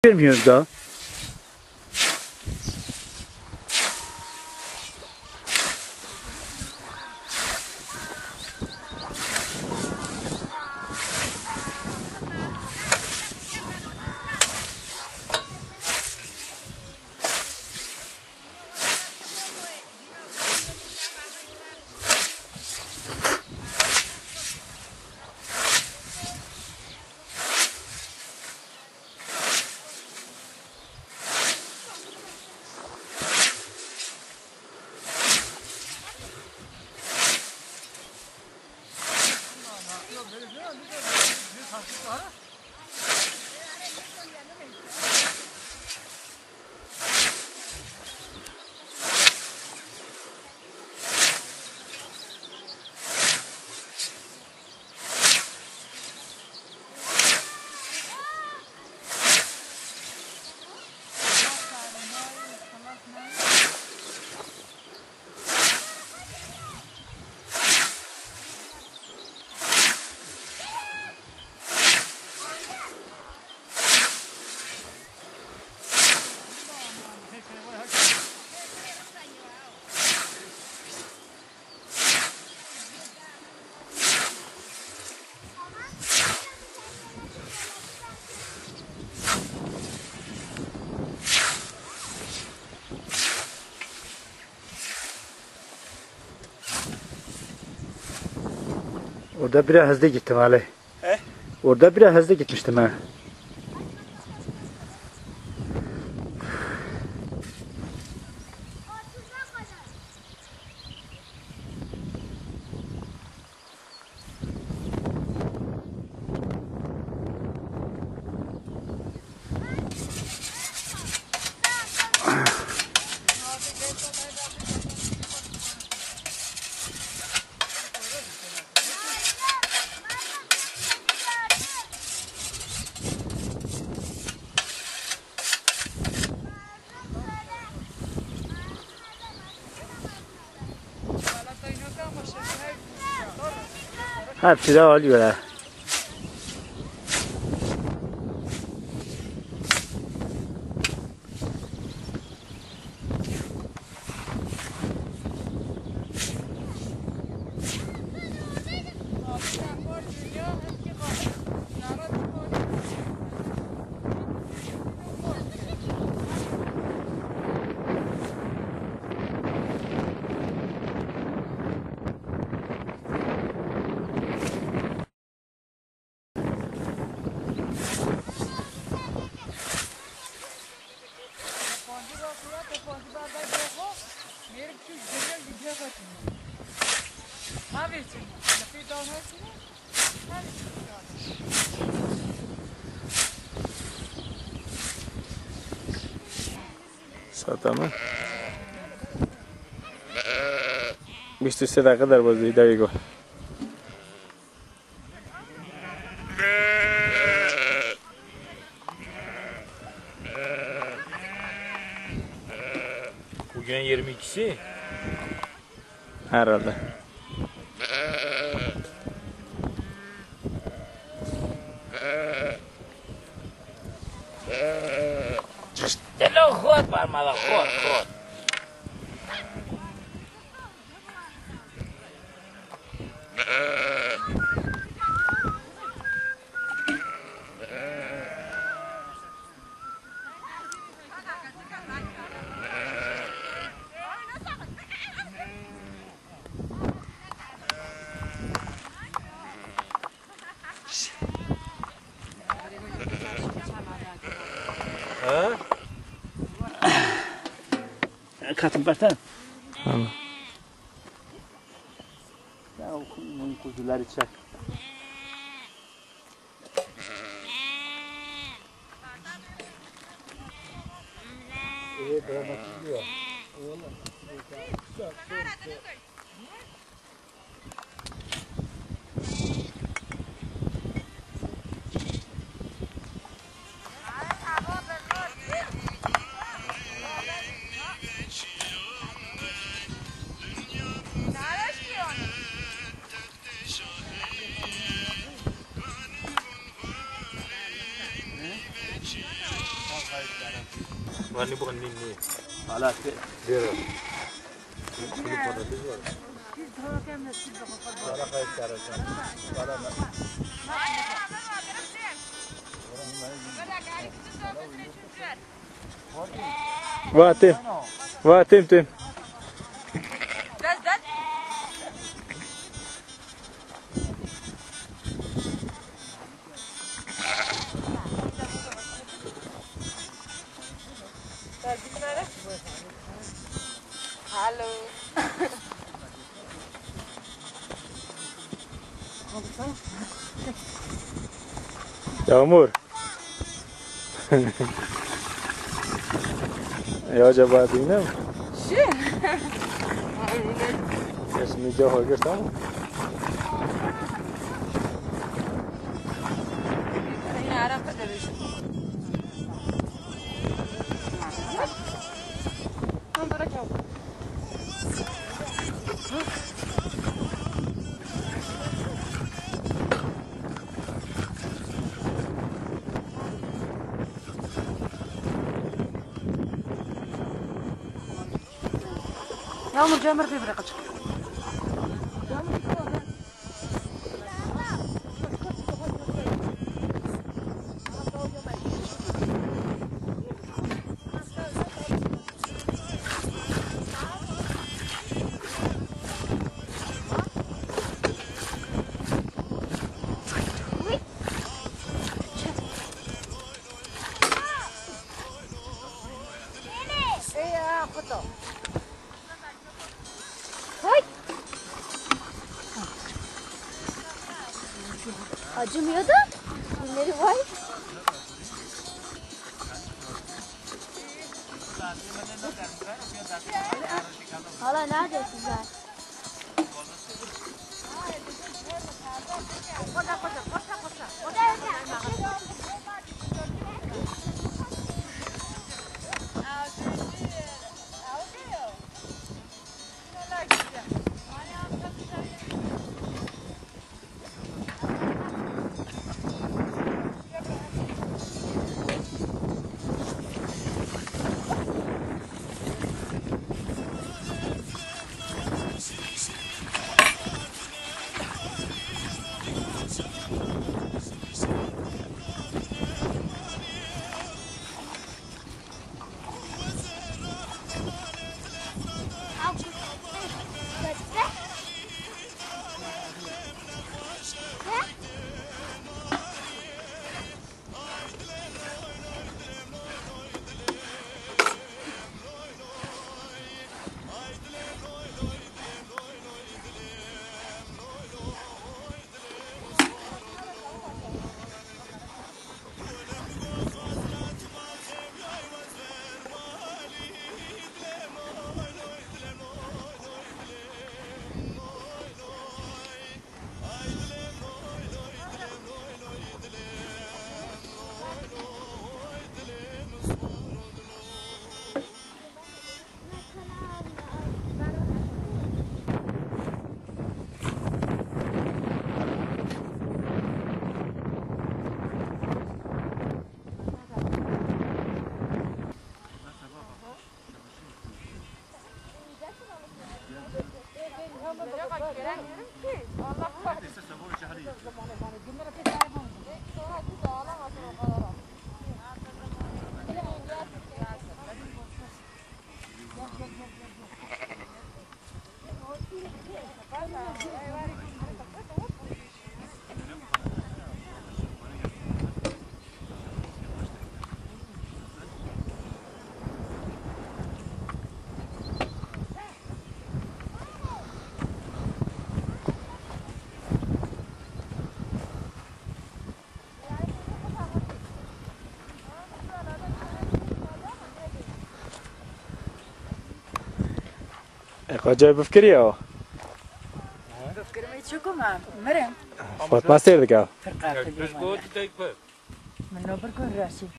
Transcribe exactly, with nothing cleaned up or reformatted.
Bilmiyoruz da. Orada biraz hızlı gittim Ali. He? Orada biraz hızlı gitmiştim ha. Hepsi de alıyorlar. Satama. بیست و سه دقیقه در بازی دقیقه. Bugün yirmi ikisi. Herhalde. دلو خود برمالا خود خود Katım berten. Tamam. Ya bunun kuzuları çek. İyi dramatizliyor. Oğlum. وانی بخن نیم نیم حالا دیره حالا خیلی کرده واتم واتم تم Hallo. Yağmur. Ya acaba değil mi? Şey. Şimdi cevap alırız tamam mı? Ini Arab dari. Nombor jauh. Yağmur camır bir bırak açık. Iya, foto. Acımıyor da. Bunları var. Hala neredesin sen? Acayip بفكري يا بفكر ما يتشكو مع مريم. فاطمة سير ذكاء فرقات اليوم. من نوبر كون راسي.